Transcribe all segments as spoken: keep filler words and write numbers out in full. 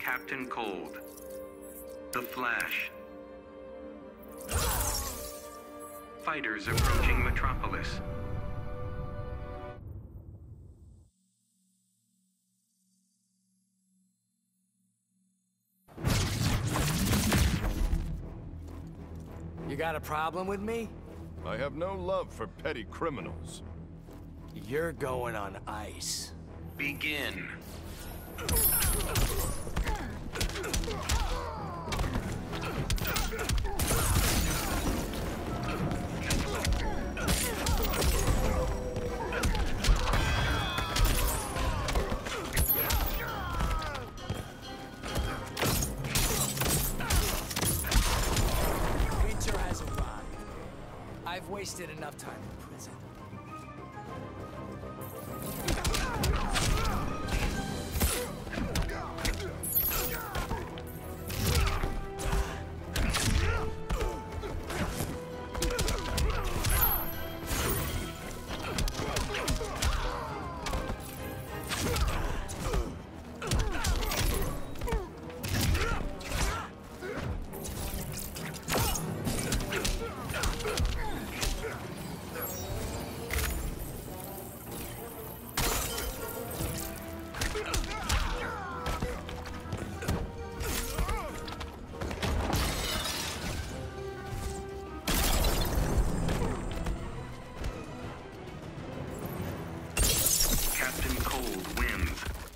Captain Cold. The Flash. Fighters approaching Metropolis. You got a problem with me? I have no love for petty criminals. You're going on ice. Begin. Winter has arrived. I've wasted enough time in prison. Captain Cold wins.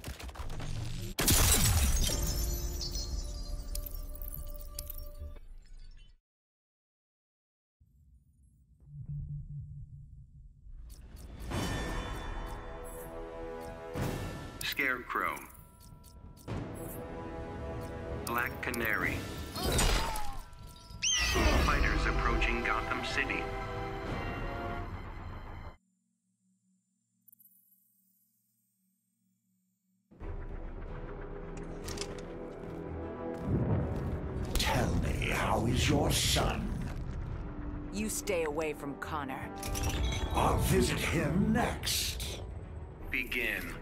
Scarecrow. Black Canary. Fighters approaching Gotham City. Tell me, how is your son? You stay away from Connor. I'll visit him next. Begin.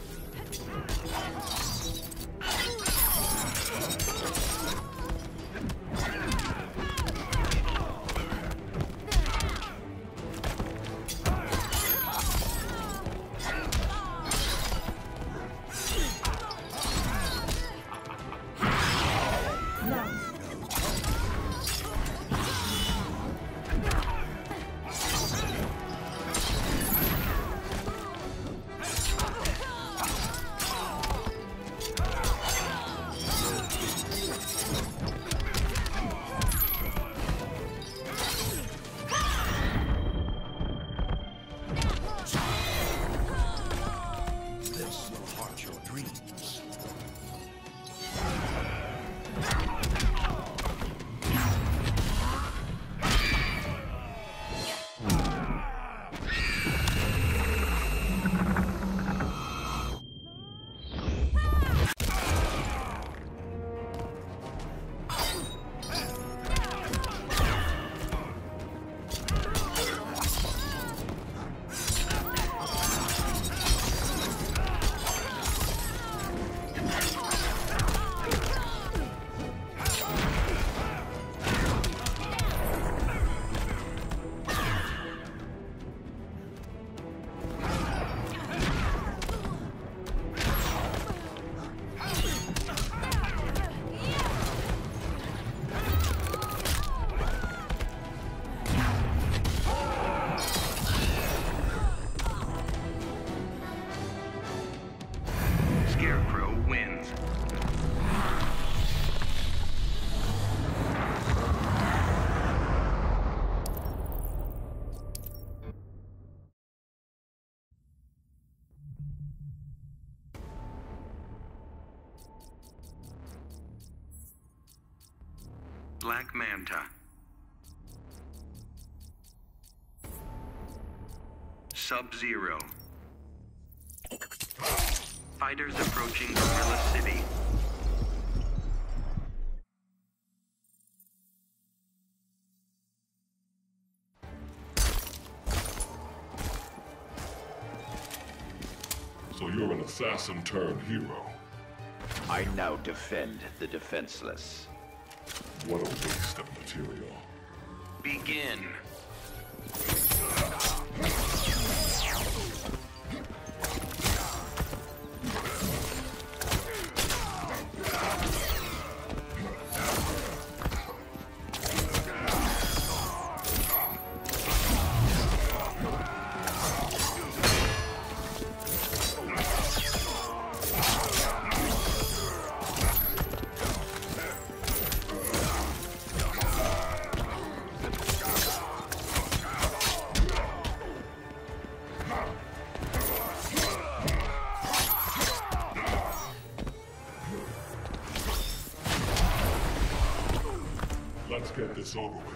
This will haunt your dreams. Scarecrow wins. Black Manta. Sub-Zero. Fighters approaching Gorilla City. So you're an assassin turned hero. I now defend the defenseless. What a waste of material. Begin. Let's get this over with.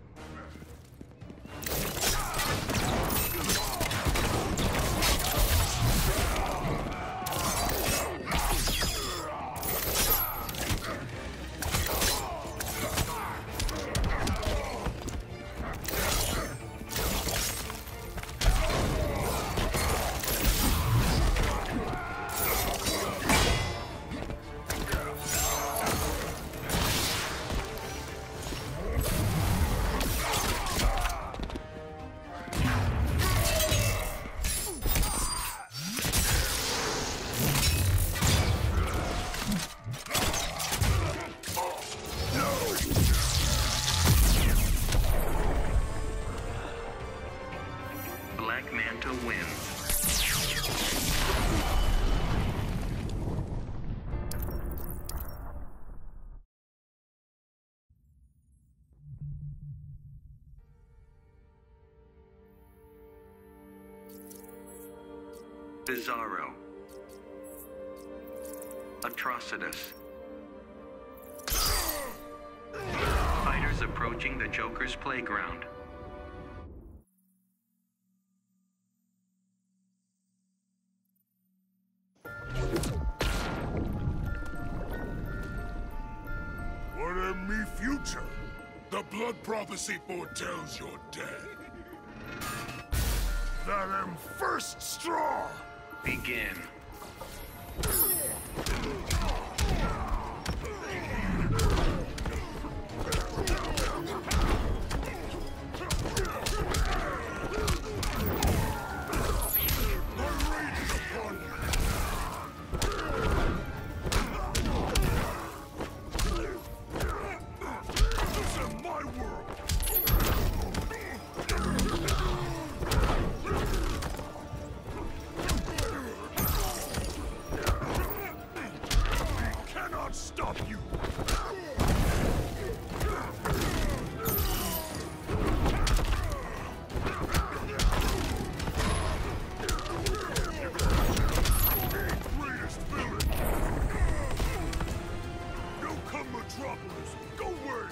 Manta wins. Bizarro. Atrocitus. Fighters approaching the Joker's playground. What a me future! The blood prophecy foretells your death. That am first straw! Begin. Stop you! Greatest villain! No come Metropolis! Go away!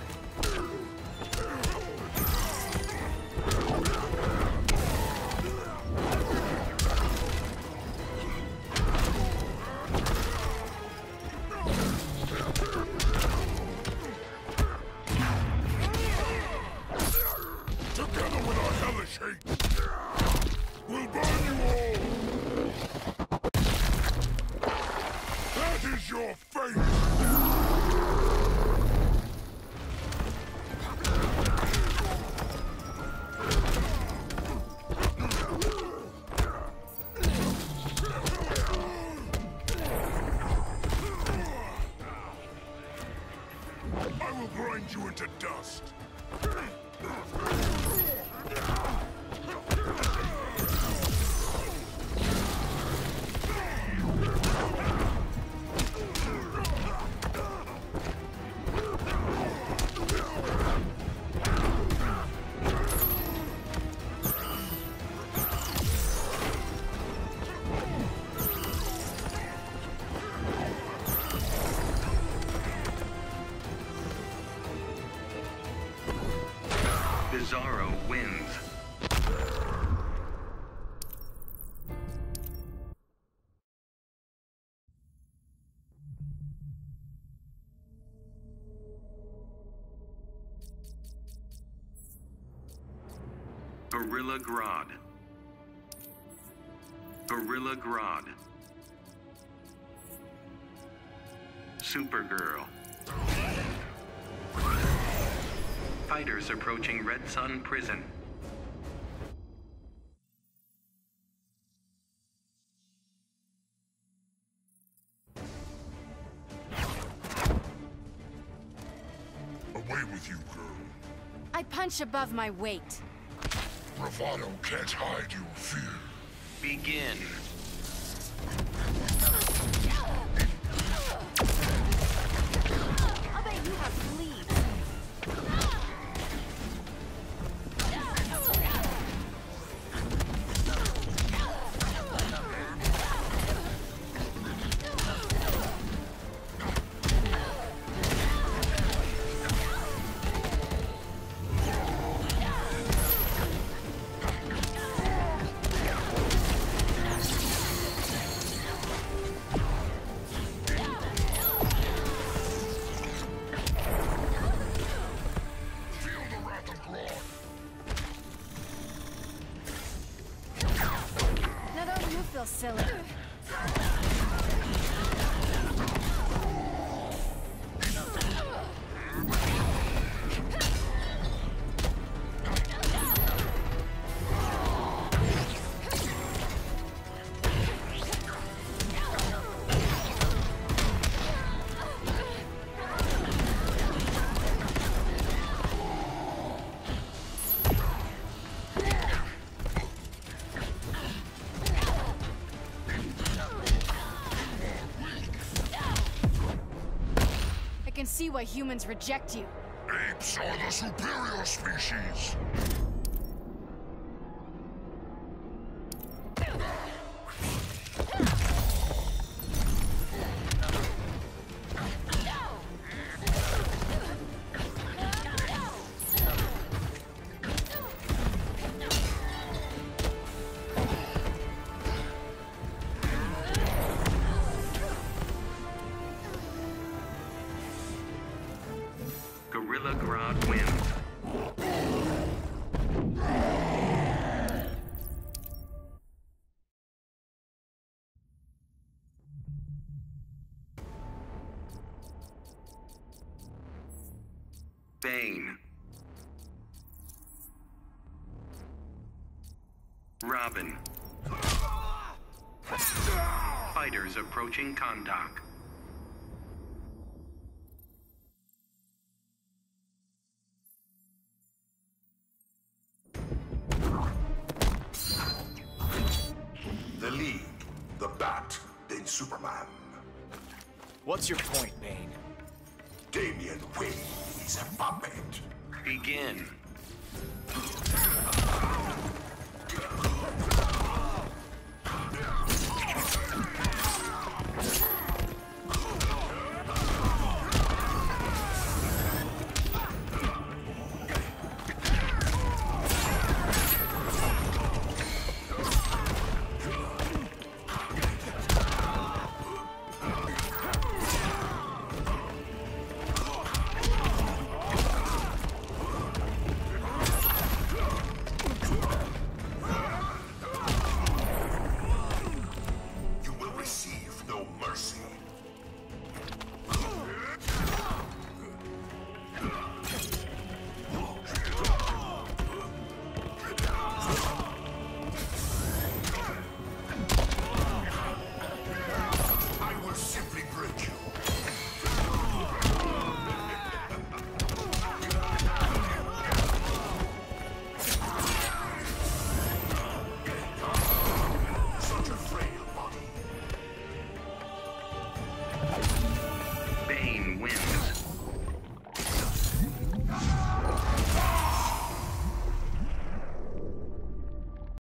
We'll burn you all! That is your fate! I will grind you into dust! Bizarro wins. Gorilla Grodd. Gorilla Grodd. Supergirl. Fighters approaching Red Sun Prison. Away with you, girl. I punch above my weight. Bravado can't hide your fear. Begin. I'll bet you have fleas. Silly. I can see why humans reject you. Apes are the superior species. Gorilla Grodd wins. Bane. Robin. Fighters approaching Kondak. The League, the Bat, then Superman. What's your point, Bane? Damian Wayne is a puppet. Begin.